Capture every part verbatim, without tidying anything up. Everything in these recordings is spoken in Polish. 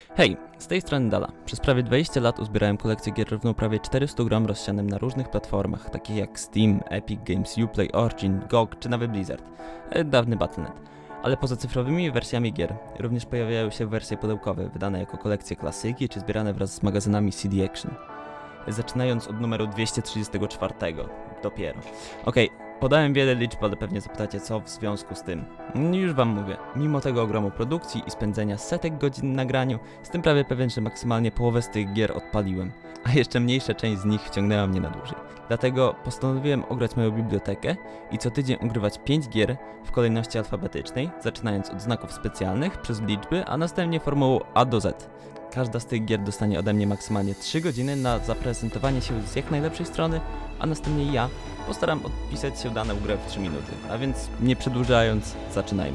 Hej, z tej strony Dala. Przez prawie dwadzieścia lat uzbierałem kolekcję gier równą prawie czterystu grom rozsianym na różnych platformach, takich jak Steam, Epic Games, Uplay, Origin, G O G czy nawet Blizzard, e, dawny Battle dot net. Ale poza cyfrowymi wersjami gier, również pojawiają się wersje pudełkowe, wydane jako kolekcje klasyki czy zbierane wraz z magazynami C D Action. Zaczynając od numeru dwieście trzydziestego czwartego, dopiero. Okej, okay, podałem wiele liczb, ale pewnie zapytacie, co w związku z tym. Już wam mówię, mimo tego ogromu produkcji i spędzenia setek godzin na graniu, jestem prawie pewien, że maksymalnie połowę z tych gier odpaliłem, a jeszcze mniejsza część z nich wciągnęła mnie na dłużej. Dlatego postanowiłem ograć moją bibliotekę i co tydzień ogrywać pięć gier w kolejności alfabetycznej, zaczynając od znaków specjalnych przez liczby, a następnie formułą A do Z. Każda z tych gier dostanie ode mnie maksymalnie trzy godziny na zaprezentowanie się z jak najlepszej strony, a następnie ja postaram odpisać się daną grę w trzy minuty, a więc nie przedłużając, zaczynajmy.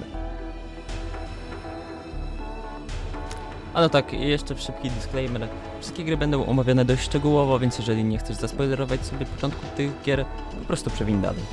A no tak, jeszcze szybki disclaimer. Wszystkie gry będą omawiane dość szczegółowo, więc jeżeli nie chcesz zaspoilerować sobie początku tych gier, po prostu przewiń dalej.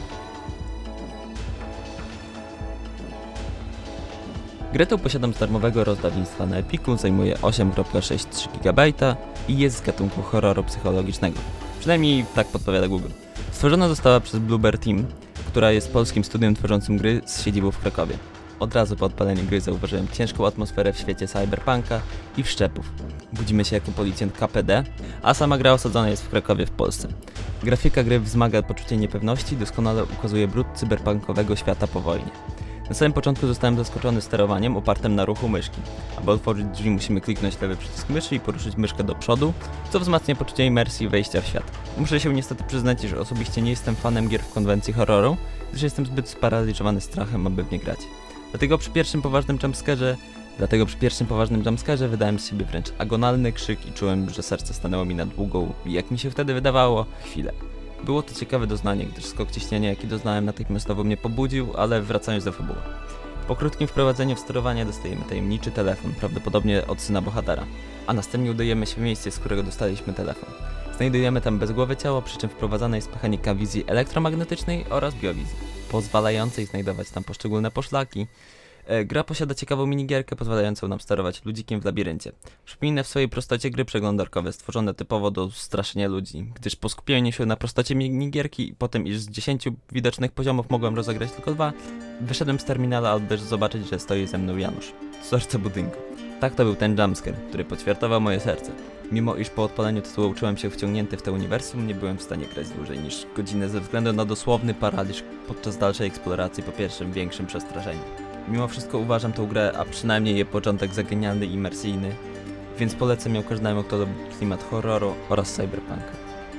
Grę tą posiadam z darmowego rozdawnictwa na Epiku, zajmuje osiem przecinek sześćdziesiąt trzy gigabajta i jest z gatunku horroru psychologicznego. Przynajmniej tak podpowiada Google. Stworzona została przez Bluebird Team, która jest polskim studiem tworzącym gry z siedzibą w Krakowie. Od razu po odpaleniu gry zauważyłem ciężką atmosferę w świecie cyberpunka i wszczepów. Budzimy się jako policjant K P D, a sama gra osadzona jest w Krakowie w Polsce. Grafika gry wzmaga poczucie niepewności i doskonale ukazuje brud cyberpunkowego świata po wojnie. Na samym początku zostałem zaskoczony sterowaniem opartym na ruchu myszki. Aby otworzyć drzwi, musimy kliknąć lewy przycisk myszy i poruszyć myszkę do przodu, co wzmacnia poczucie imersji i wejścia w świat. Muszę się niestety przyznać, że osobiście nie jestem fanem gier w konwencji horroru, gdyż jestem zbyt sparaliżowany strachem, aby w nie grać. Dlatego przy pierwszym poważnym jumpscarze, dlatego przy pierwszym poważnym jumpscarze wydałem z siebie wręcz agonalny krzyk i czułem, że serce stanęło mi na długą, jak mi się wtedy wydawało, chwilę. Było to ciekawe doznanie, gdyż skok ciśnienia, jaki doznałem, natychmiastowo mnie pobudził, ale wracając do fabuły. Po krótkim wprowadzeniu w sterowanie dostajemy tajemniczy telefon, prawdopodobnie od syna bohatera, a następnie udajemy się w miejsce, z którego dostaliśmy telefon. Znajdujemy tam bezgłowe ciało, przy czym wprowadzana jest mechanika wizji elektromagnetycznej oraz biowizji, pozwalającej znajdować tam poszczególne poszlaki. Gra posiada ciekawą minigierkę pozwalającą nam sterować ludzikiem w labiryncie. Przypomina w swojej prostocie gry przeglądarkowe stworzone typowo do straszenia ludzi, gdyż po skupieniu się na prostocie minigierki i po tym, iż z dziesięciu widocznych poziomów mogłem rozegrać tylko dwa, wyszedłem z terminala, aby zobaczyć, że stoi ze mną Janusz, wzorca budynku. Tak to był ten jumpscare, który poćwiartował moje serce. Mimo iż po odpaleniu tytułu czułem się wciągnięty w to uniwersum, nie byłem w stanie grać dłużej niż godzinę ze względu na dosłowny paraliż podczas dalszej eksploracji po pierwszym większym przestraszeniu. Mimo wszystko uważam tę grę, a przynajmniej jej początek za genialny i imersyjny, więc polecam ją każdemu, kto lubi klimat horroru oraz cyberpunka.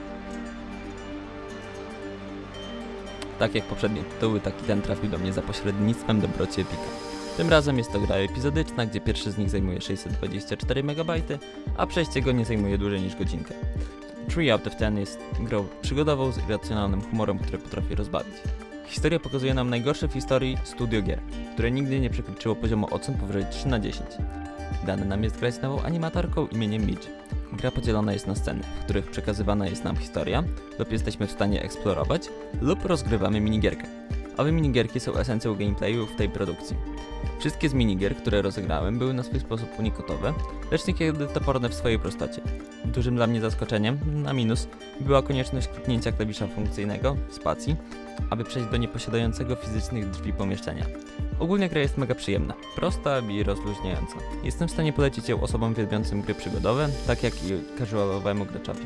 Tak jak poprzednie tytuły, taki ten trafił do mnie za pośrednictwem dobroci Epika. Tym razem jest to gra epizodyczna, gdzie pierwszy z nich zajmuje sześćset dwadzieścia cztery megabajty, a przejście go nie zajmuje dłużej niż godzinkę. trzy out of dziesięć jest grą przygodową z irracjonalnym humorem, który potrafi rozbawić. Historia pokazuje nam najgorsze w historii studio gier, które nigdy nie przekroczyło poziomu ocen powyżej trzy na dziesięć. Dane nam jest grać nową animatorką imieniem Midge. Gra podzielona jest na sceny, w których przekazywana jest nam historia, lub jesteśmy w stanie eksplorować, lub rozgrywamy minigierkę. Owe minigierki są esencją gameplayu w tej produkcji. Wszystkie z minigier, które rozegrałem, były na swój sposób unikatowe, lecz niekiedy toporne w swojej prostocie. Dużym dla mnie zaskoczeniem, na minus, była konieczność kliknięcia klawisza funkcyjnego, spacji, aby przejść do nieposiadającego fizycznych drzwi pomieszczenia. Ogólnie gra jest mega przyjemna, prosta i rozluźniająca. Jestem w stanie polecić ją osobom wielbiącym gry przygodowe, tak jak i casualowemu graczowi.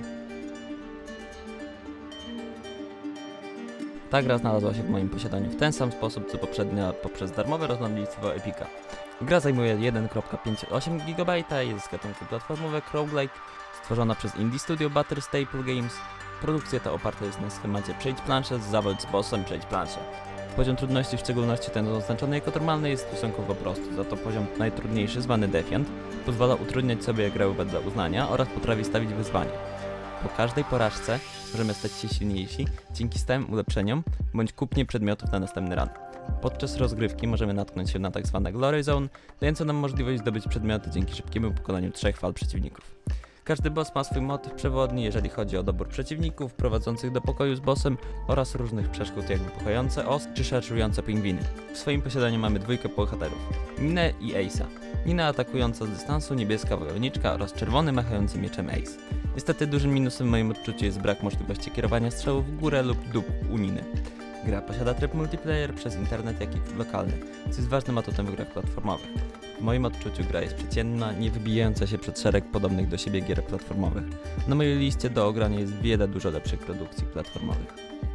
Ta gra znalazła się w moim posiadaniu w ten sam sposób co poprzednia poprzez darmowe rozdawnictwo Epika. Gra zajmuje jeden przecinek pięćdziesiąt osiem gigabajta, jest z gatunku platformówek roguelike, stworzona przez indie studio Butter Staple Games. Produkcja ta oparta jest na schemacie przejdź planszę, zawalcz z bossem, przejdź planszę. Poziom trudności, w szczególności ten oznaczony jako normalny, jest stosunkowo prosty, za to poziom najtrudniejszy, zwany Defiant, pozwala utrudniać sobie grę wedle uznania oraz potrafi stawić wyzwania. Po każdej porażce możemy stać się silniejsi dzięki stałym ulepszeniom bądź kupnie przedmiotów na następny run. Podczas rozgrywki możemy natknąć się na tzw. Glory Zone, dające nam możliwość zdobyć przedmioty dzięki szybkiemu pokonaniu trzech fal przeciwników. Każdy boss ma swój motyw przewodni, jeżeli chodzi o dobór przeciwników prowadzących do pokoju z bossem oraz różnych przeszkód jak wybuchające os czy szarżujące pingwiny. W swoim posiadaniu mamy dwójkę bohaterów, Ninę i Ace'a. Nina atakująca z dystansu, niebieska wojowniczka oraz czerwony machający mieczem Ace. Niestety dużym minusem w moim odczuciu jest brak możliwości kierowania strzałów w górę lub dół u Niny. Gra posiada tryb multiplayer przez internet, jak i lokalny, co jest ważnym atutem w grach platformowych. W moim odczuciu gra jest przeciętna, nie wybijająca się przed szereg podobnych do siebie gier platformowych. Na mojej liście do ogrania jest wiele dużo lepszych produkcji platformowych.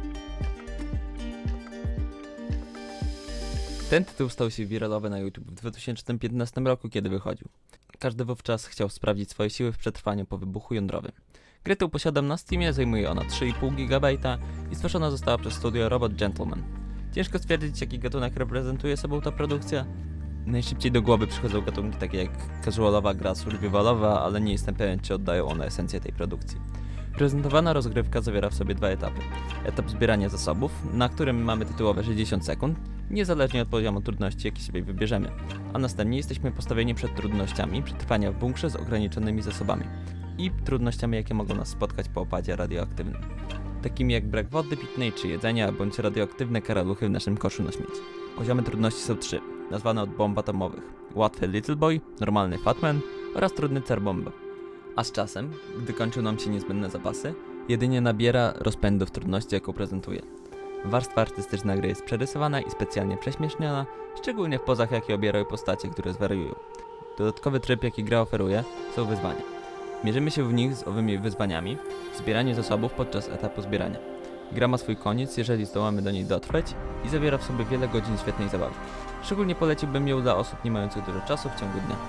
Ten tytuł stał się wiralowy na YouTube w dwa tysiące piętnastym roku, kiedy wychodził. Każdy wówczas chciał sprawdzić swoje siły w przetrwaniu po wybuchu jądrowym. Grę tę posiadam na Steamie, zajmuje ona trzy i pół gigabajta i stworzona została przez studio Robot Gentleman. Ciężko stwierdzić, jaki gatunek reprezentuje sobą ta produkcja. Najszybciej do głowy przychodzą gatunki takie jak casualowa gra survivalowa, ale nie jestem pewien, czy oddają one esencję tej produkcji. Prezentowana rozgrywka zawiera w sobie dwa etapy. Etap zbierania zasobów, na którym mamy tytułowe sześćdziesiąt sekund, niezależnie od poziomu trudności, jaki sobie wybierzemy, a następnie jesteśmy postawieni przed trudnościami przetrwania w bunkrze z ograniczonymi zasobami i trudnościami, jakie mogą nas spotkać po opadzie radioaktywnym, takimi jak brak wody pitnej czy jedzenia, bądź radioaktywne karaluchy w naszym koszu na śmieci. Poziomy trudności są trzy, nazwane od bomb atomowych: łatwy Little Boy, normalny Fatman oraz trudny Car Bomba. A z czasem, gdy kończą nam się niezbędne zapasy, jedynie nabiera rozpędu w trudności, jaką prezentuje. Warstwa artystyczna gry jest przerysowana i specjalnie prześmieszniona, szczególnie w pozach, jakie obierają postacie, które zwariują. Dodatkowy tryb, jaki gra oferuje, są wyzwania. Mierzymy się w nich z owymi wyzwaniami w zbieraniu zasobów podczas etapu zbierania. Gra ma swój koniec, jeżeli zdołamy do niej dotrwać i zawiera w sobie wiele godzin świetnej zabawy. Szczególnie poleciłbym ją dla osób nie mających dużo czasu w ciągu dnia.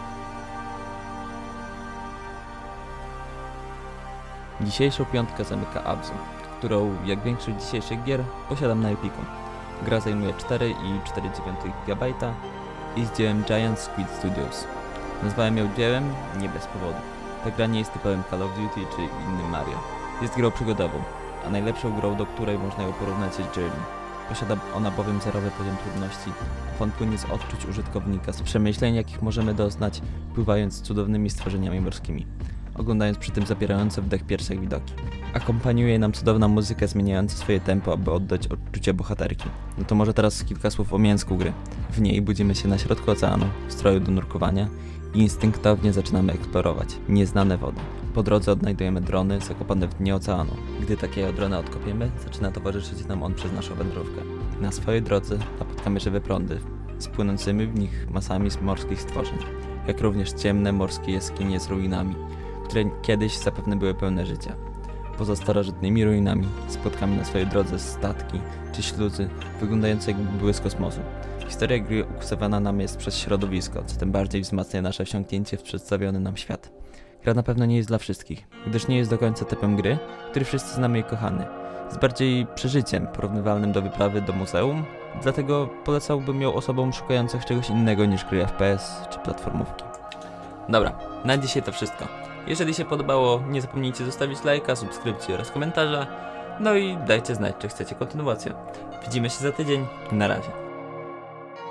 Dzisiejszą piątkę zamyka Abzu, którą, jak większość dzisiejszych gier, posiadam na Epiku. Gra zajmuje cztery i cztery dziewiąte gigabajta i z dziełem Giant Squid Studios. Nazwałem ją dziełem nie bez powodu. Ta gra nie jest typowym Call of Duty czy innym Mario. Jest grą przygodową, a najlepszą grą, do której można ją porównać, jest Journey. Posiada ona bowiem zerowy poziom trudności, a on płynie z odczuć użytkownika, z przemyśleń, jakich możemy doznać, pływając z cudownymi stworzeniami morskimi, oglądając przy tym zapierające wdech pierwsze widoki. Akompaniuje nam cudowna muzyka zmieniająca swoje tempo, aby oddać odczucie bohaterki. No to może teraz kilka słów o mięsku gry. W niej budzimy się na środku oceanu, w stroju do nurkowania i instynktownie zaczynamy eksplorować nieznane wody. Po drodze odnajdujemy drony zakopane w dnie oceanu. Gdy takiego drona odkopiemy, zaczyna towarzyszyć nam on przez naszą wędrówkę. Na swojej drodze napotkamy żywe prądy z płynącymi w nich masami z morskich stworzeń, jak również ciemne morskie jaskinie z ruinami, które kiedyś zapewne były pełne życia. Poza starożytnymi ruinami spotkamy na swojej drodze statki czy śluzy wyglądające jakby były z kosmosu. Historia gry ukrywana nam jest przez środowisko, co tym bardziej wzmacnia nasze wsiąknięcie w przedstawiony nam świat. Gra na pewno nie jest dla wszystkich, gdyż nie jest do końca typem gry, który wszyscy znamy i kochany. Jest bardziej przeżyciem porównywalnym do wyprawy do muzeum, dlatego polecałbym ją osobom szukających czegoś innego niż gry F P S czy platformówki. Dobra, na dzisiaj to wszystko. Jeżeli się podobało, nie zapomnijcie zostawić lajka, subskrypcji oraz komentarza. No i dajcie znać, czy chcecie kontynuację. Widzimy się za tydzień. Na razie.